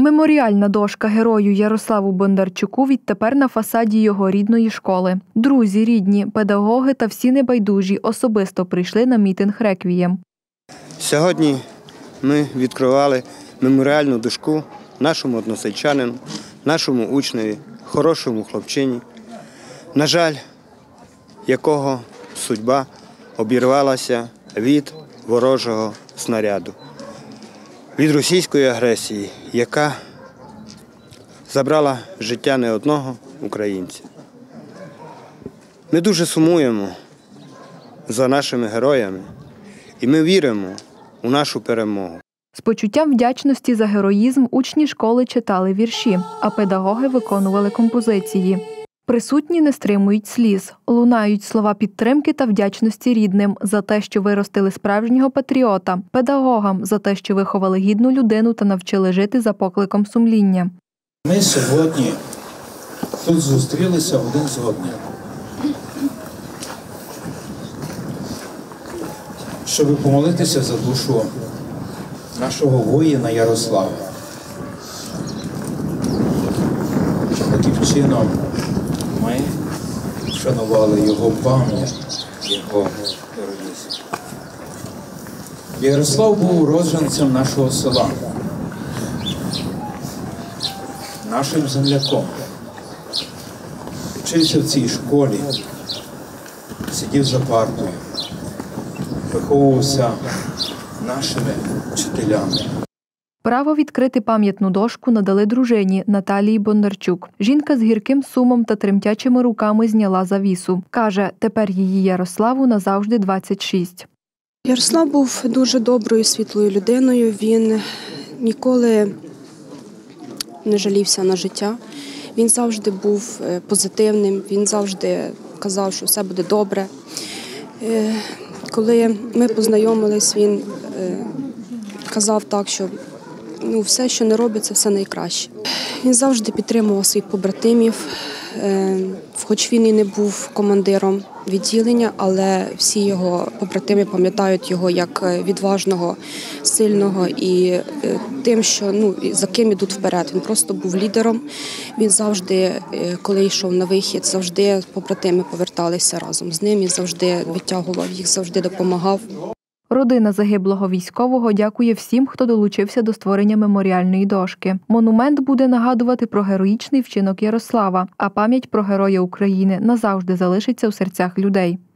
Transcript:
Меморіальна дошка герою Ярославу Бондарчуку відтепер на фасаді його рідної школи. Друзі, рідні, педагоги та всі небайдужі особисто прийшли на мітинг-реквієм. Сьогодні ми відкривали меморіальну дошку нашому односельчанину, нашому учневі, хорошому хлопчині, на жаль, якого судьба обірвалася від ворожого снаряду, від російської агресії, яка забрала життя не одного українця. Ми дуже сумуємо за нашими героями і ми віримо у нашу перемогу. З почуттям вдячності за героїзм учні школи читали вірші, а педагоги виконували композиції. Присутні не стримують сліз, лунають слова підтримки та вдячності рідним за те, що виростили справжнього патріота, педагогам за те, що виховали гідну людину та навчили жити за покликом сумління. Ми сьогодні тут зустрілися один з одним, щоб помолитися за душу нашого воїна Ярослава. Таким чином ми вшанували його пам'ять, його героїзм. Ярослав був уродженцем нашого села, нашим земляком. Вчився в цій школі, сидів за партою, виховувався нашими вчителями. Право відкрити пам'ятну дошку надали дружині Наталії Бондарчук. Жінка з гірким сумом та тремтячими руками зняла завісу. Каже, тепер її Ярославу назавжди 26. Ярослав був дуже доброю, світлою людиною. Він ніколи не жалівся на життя. Він завжди був позитивним, він завжди казав, що все буде добре. Коли ми познайомились, він казав так, що все, що не робиться, все найкраще. Він завжди підтримував своїх побратимів, хоч він і не був командиром відділення, але всі його побратими пам'ятають його як відважного, сильного і тим, що за ким ідуть вперед. Він просто був лідером. Він завжди, коли йшов на вихід, завжди побратими поверталися разом з ним і завжди витягував їх, завжди допомагав. Родина загиблого військового дякує всім, хто долучився до створення меморіальної дошки. Монумент буде нагадувати про героїчний вчинок Ярослава, а пам'ять про Героя України назавжди залишиться у серцях людей.